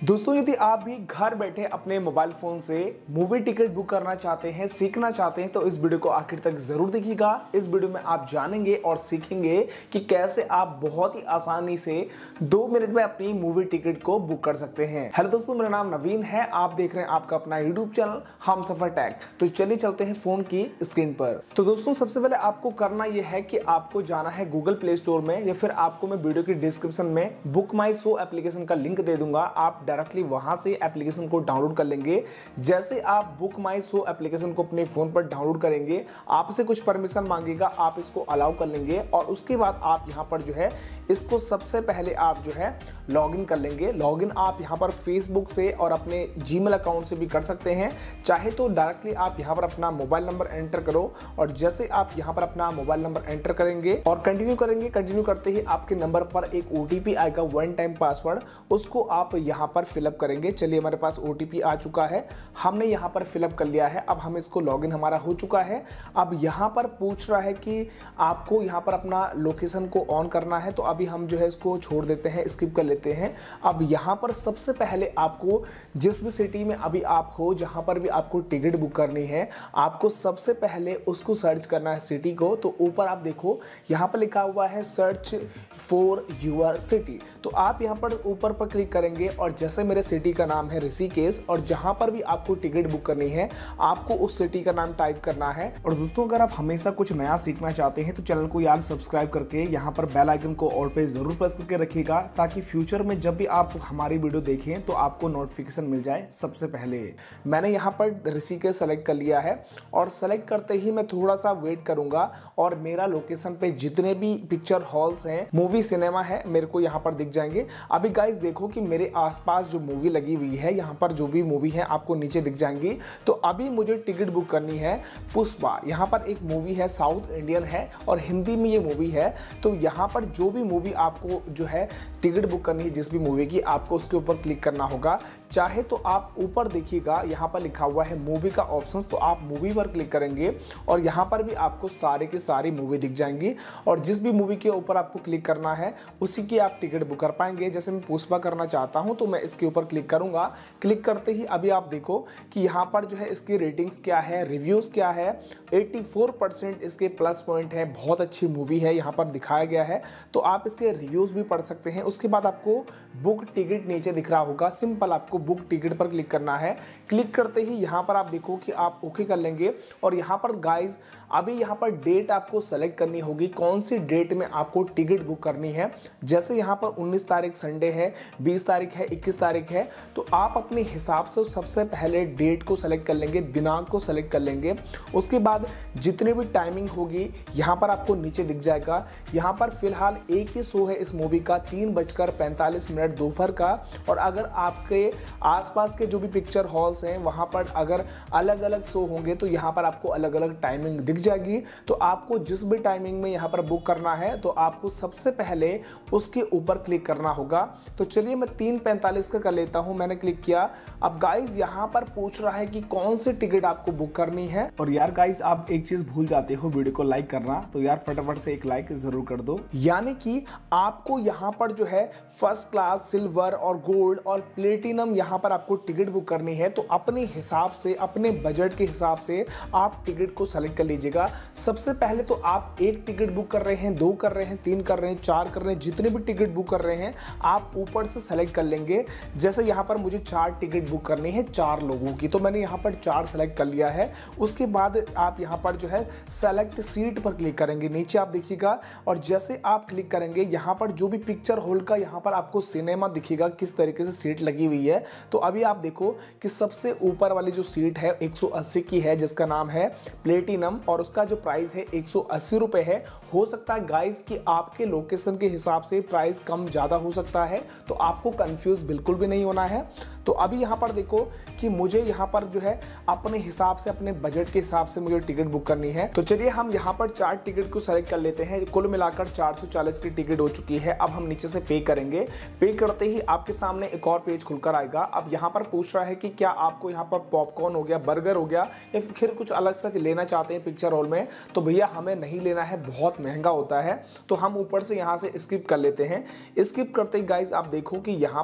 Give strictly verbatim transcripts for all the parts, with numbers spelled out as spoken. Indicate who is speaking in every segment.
Speaker 1: दोस्तों, यदि आप भी घर बैठे अपने मोबाइल फोन से मूवी टिकट बुक करना चाहते हैं, सीखना चाहते हैं, तो इस वीडियो को आखिर तक जरूर देखिएगा। इस वीडियो में आप जानेंगे और सीखेंगे कि कैसे आप बहुत ही आसानी से दो मिनट में अपनी मूवी टिकट को बुक कर सकते हैं। हेलो दोस्तों, मेरा नाम नवीन है, आप देख रहे हैं आपका अपना यूट्यूब चैनल हमसफर टेक। तो चलिए चलते हैं फोन की स्क्रीन पर। तो दोस्तों, सबसे पहले आपको करना यह है कि आपको जाना है गूगल प्ले स्टोर में, या फिर आपको मैं वीडियो की डिस्क्रिप्शन में बुक माई शो एप्लीकेशन का लिंक दे दूंगा। आप डायरेक्टली वहां से एप्लीकेशन को डाउनलोड कर लेंगे। जैसे आप बुक माई शो एप्लीकेशन को अपने फोन पर डाउनलोड करेंगे, आपसे कुछ परमिशन मांगेगा, आप इसको अलाउ कर लेंगे और उसके बाद आप यहां पर जो है इसको सबसे पहले आप जो है लॉगिन कर लेंगे। लॉगिन आप यहां पर फेसबुक से और अपने जीमेल अकाउंट से भी कर सकते हैं। चाहे तो डायरेक्टली आप यहां पर अपना मोबाइल नंबर एंटर करो और जैसे आप यहां पर अपना मोबाइल नंबर एंटर करेंगे और कंटिन्यू करेंगे, कंटिन्यू करते ही आपके नंबर पर एक ओटीपी आएगा, वन टाइम पासवर्ड, उसको आप यहां पर फिलअप करेंगे। चलिए, हमारे पास ओटीपी आ चुका है, हमने यहां पर फिलअप कर लिया है। अब हम इसको लॉगिन हमारा हो चुका है। अब यहां पर पूछ रहा है कि आपको यहां पर अपना लोकेशन को ऑन करना है, तो अभी हम जो है इसको छोड़ देते हैं, स्किप कर लेते हैं। अब यहां पर सबसे पहले आपको जिस भी सिटी में अभी आप हो, जहां पर भी आपको टिकट बुक करनी है, आपको सबसे पहले उसको सर्च करना है, सिटी को। तो ऊपर आप देखो यहां पर लिखा हुआ है सर्च फॉर यूर सिटी। तो आप यहां पर ऊपर पर क्लिक करेंगे और जैसे मेरे सिटी का नाम है ऋषिकेश और जहां पर भी आपको टिकट बुक करनी है, आपको उस सिटी का नाम टाइप करना है। और दोस्तों, अगर आप हमेशा कुछ नया सीखना चाहते हैं तो चैनल को यार सब्सक्राइब करके यहां पर बेल आइकन को ऑल पे जरूर प्रेस करके रखिएगा, ताकि फ्यूचर में जब भी आप हमारी वीडियो देखें तो आपको नोटिफिकेशन मिल जाए सबसे पहले। मैंने यहां पर ऋषिकेश सेलेक्ट कर लिया है और सेलेक्ट करते ही मैं थोड़ा सा वेट करूंगा और मेरा लोकेशन पे जितने भी पिक्चर हॉल्स हैं, मूवी सिनेमा है, मेरे को यहां पर दिख जाएंगे। अभी गाइस देखो कि मेरे आसपास जो मूवी लगी हुई है, यहाँ पर जो भी मूवी है आपको नीचे दिख जाएंगी। तो अभी मुझे टिकट बुक करनी है पुष्पा। यहाँ पर एक मूवी है, साउथ इंडियन है और हिंदी में ये मूवी है। तो यहाँ पर जो भी मूवी आपको जो है टिकट बुक करनी है, जिस भी मूवी की, आपको उसके ऊपर क्लिक करना होगा। चाहे तो आप ऊपर देखिएगा, यहाँ पर लिखा हुआ है मूवी का ऑप्शंस, तो आप मूवी पर क्लिक करेंगे और यहाँ पर भी आपको सारे की सारी मूवी दिख जाएंगी और जिस भी मूवी के ऊपर आपको क्लिक करना है उसी की आप टिकट बुक कर पाएंगे। जैसे मैं पुष्पा करना चाहता हूँ तो मैं इसके ऊपर क्लिक करूंगा। क्लिक करते ही अभी आप देखो कि यहाँ पर जो है इसकी रेटिंग्स क्या है, रिव्यूज क्या है। चौरासी परसेंट इसके प्लस पॉइंट है, बहुत अच्छी मूवी है, यहाँ पर दिखाया गया है। तो आप इसके रिव्यूज भी पढ़ सकते हैं। उसके बाद आपको बुक टिकट नीचे दिख रहा होगा, सिंपल आपको बुक टिकट पर क्लिक करना है। क्लिक करते ही यहाँ पर आप देखो कि आप ओके कर लेंगे और यहाँ पर गाइज अभी यहाँ पर डेट आपको सेलेक्ट करनी होगी, कौन सी डेट में आपको टिकट बुक करनी है। जैसे यहाँ पर उन्नीस तारीख संडे है, बीस तारीख है, इक्कीस तारीख है, तो आप अपने हिसाब से सबसे पहले डेट को सेलेक्ट कर लेंगे, दिनांक को सेलेक्ट कर लेंगे। उसके बाद जितनी भी टाइमिंग होगी यहाँ पर आपको नीचे दिख जाएगा। यहाँ पर फिलहाल एक ही शो है इस मूवी का, तीन बजकर पैंतालीस मिनट दोपहर का। और अगर आपके आसपास के जो भी पिक्चर हॉल्स हैं वहाँ पर अगर अलग अलग शो होंगे तो यहाँ पर आपको अलग अलग टाइमिंग दिख जाएगी। तो आपको जिस भी टाइमिंग में यहाँ पर बुक करना है तो आपको सबसे पहले उसके ऊपर क्लिक करना होगा। तो चलिए मैं तीन पैंतालीस का कर लेता हूं, मैंने क्लिक किया। अब गाइस यहां पर पूछ रहा है कि कौन सी टिकट आपको बुक करनी है। और यार गाइस, आप एक चीज भूल जाते हो वीडियो को लाइक करना, तो यार फटाफट से एक लाइक जरूर कर दो। यानी कि आपको यहां पर जो है फर्स्ट क्लास, सिल्वर और गोल्ड और प्लेटिनम यहां पर आपको टिकट बुक करनी है। तो अपने हिसाब से, अपने बजट के हिसाब से आप टिकट को सेलेक्ट कर लीजिएगा। सबसे पहले तो आप एक टिकट बुक कर रहे हैं, दो कर रहे हैं, तीन कर रहे हैं, चार कर रहे हैं, जितने भी टिकट बुक कर रहे हैं आप ऊपर से सेलेक्ट कर लेंगे। जैसे यहाँ पर मुझे चार टिकट बुक करनी है चार लोगों की, तो मैंने यहाँ पर चार सेलेक्ट कर लिया है। उसके बाद आप यहाँ पर जो है सेलेक्ट सीट पर क्लिक करेंगे, नीचे आप देखिएगा और जैसे आप क्लिक करेंगे यहाँ पर जो भी पिक्चर हॉल का यहाँ पर आपको सिनेमा दिखेगा, किस तरीके से सीट लगी हुई है। तो अभी आप देखो कि सबसे ऊपर वाली जो सीट है एक सौ अस्सी की है, जिसका नाम है प्लेटिनम और उसका जो प्राइस है एक सौ अस्सी रुपए है। हो सकता है गाइस कि आपके लोकेशन के हिसाब से प्राइस कम ज्यादा हो सकता है, तो आपको कंफ्यूज बिल्कुल भी नहीं होना है। तो अभी यहाँ पर देखो कि मुझे यहाँ पर जो है अपने हिसाब से, अपने बजट के हिसाब से मुझे टिकट बुक करनी है। तो चलिए हम यहाँ पर चार टिकट को सेलेक्ट कर लेते हैं। कुल मिलाकर चार सौ चालीस की टिकट हो चुकी है। अब हम नीचे से पे करेंगे। पे करते ही आपके सामने एक और पेज खुलकर आएगा। अब यहाँ पर पूछ रहा है कि क्या आपको यहाँ पर पॉपकॉर्न हो गया, बर्गर हो गया या फिर कुछ अलग सा लेना चाहते हैं पिक्चर हॉल में। तो भैया हमें नहीं लेना है, बहुत महंगा होता है, तो हम ऊपर से यहाँ से स्किप कर लेते हैं। स्किप करते ही गाइस आप देखो कि यहाँ पर आपका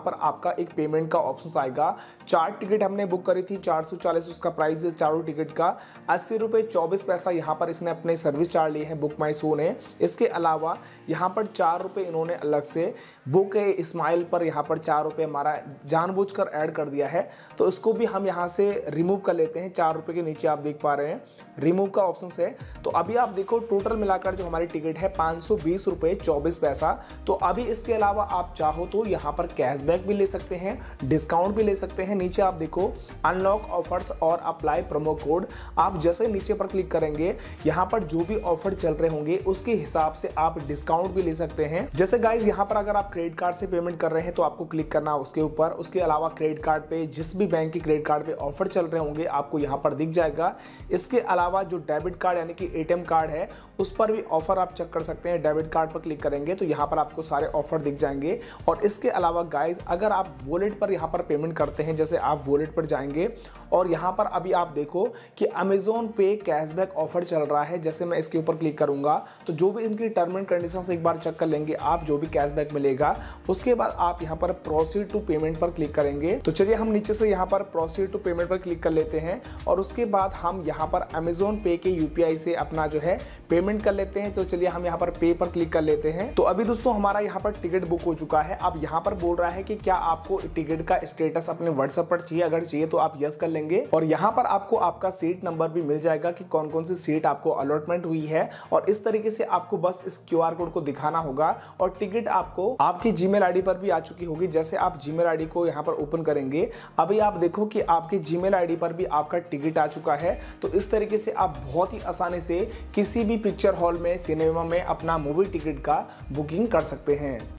Speaker 1: आपका एक पेमेंट का ऑप्शन आएगा। चार टिकट हमने बुक करी थी, चार सौ चालीस उसका प्राइस है चारों टिकट का। अस्सी रुपये चौबीस पैसा यहाँ पर इसने अपने सर्विस चार्ज लिए हैं बुक माई शो ने। इसके अलावा यहाँ पर चार रुपये इन्होंने अलग से बुक है स्माइल पर यहाँ पर चार रुपये हमारा जानबूझकर ऐड कर दिया है, तो इसको भी हम यहाँ से रिमूव कर लेते हैं। चार रुपये के नीचे आप देख पा रहे हैं रिमूव का ऑप्शन है। तो अभी आप देखो टोटल मिलाकर जो हमारी टिकट है पाँच सौ बीस रुपये चौबीस पैसा। तो अभी इसके अलावा आप चाहो तो यहाँ पर कैशबैक भी ले सकते हैं, डिस्काउंट भी ले सकते हैं। नीचे आप देखो अनलॉक ऑफर्स और अप्लाई प्रोमो कोड, आप जैसे नीचे पर क्लिक करेंगे यहाँ पर जो भी ऑफर चल रहे होंगे उसके हिसाब से आप डिस्काउंट भी ले सकते हैं। जैसे गाइज यहाँ पर अगर आप क्रेडिट कार्ड से पेमेंट कर रहे हैं तो आपको क्लिक करना उसके ऊपर। उसके अलावा क्रेडिट कार्ड पे जिस भी बैंक की क्रेडिट कार्ड पे ऑफर चल रहे होंगे आपको यहाँ पर दिख जाएगा। इसके अलावा जो डेबिट कार्ड यानी कि एटीएम कार्ड है उस पर भी ऑफर आप चेक कर सकते हैं। डेबिट कार्ड पर क्लिक करेंगे तो यहाँ पर आपको सारे ऑफर दिख जाएंगे। और इसके अलावा गाइज अगर आप वॉलेट पर यहाँ पर पेमेंट करते हैं, जैसे आप वॉलेट पर जाएंगे और यहाँ पर अभी आप देखो कि अमेजोन पे कैशबैक ऑफर चल रहा है। जैसे मैं इसके ऊपर क्लिक करूंगा तो जो भी इनकी टर्म एंड कंडीशंस एक बार चेक कर लेंगे आप, जो भी कैशबैक मिलेगा। उसके बाद आप यहाँ पर प्रोसीड टू पेमेंट पर क्लिक करेंगे। तो चलिए हम नीचे से यहाँ पर प्रोसीड टू पेमेंट पर क्लिक कर लेते हैं और उसके बाद हम यहाँ पर अमेजोन पे के यूपीआई से अपना जो है पेमेंट कर लेते हैं। तो चलिए हम यहाँ पर पे पर क्लिक कर लेते हैं। तो अभी दोस्तों हमारा यहाँ पर टिकट बुक हो चुका है। अब यहाँ पर बोल रहा है कि क्या आपको टिकट का स्टेटस अपने व्हाट्सएप पर चाहिए, अगर चाहिए तो आप यस कर लेंगे। और यहाँ पर आपको आपका सीट नंबर भी मिल जाएगा कि कौन कौन सी सीट आपको अलॉटमेंट हुई है। और इस तरीके से आपको बस इस क्यूआर कोड को दिखाना होगा और टिकट आपको आपकी जीमेल आईडी पर भी आ चुकी होगी। जैसे आप जीमेल आईडी को यहाँ पर ओपन करेंगे, अभी आप देखो कि आपकी जीमेल आईडी पर भी आपका टिकट आ चुका है। तो इस तरीके से आप बहुत ही आसानी से किसी भी पिक्चर हॉल में, सिनेमा में अपना मूवी टिकट का बुकिंग कर सकते हैं।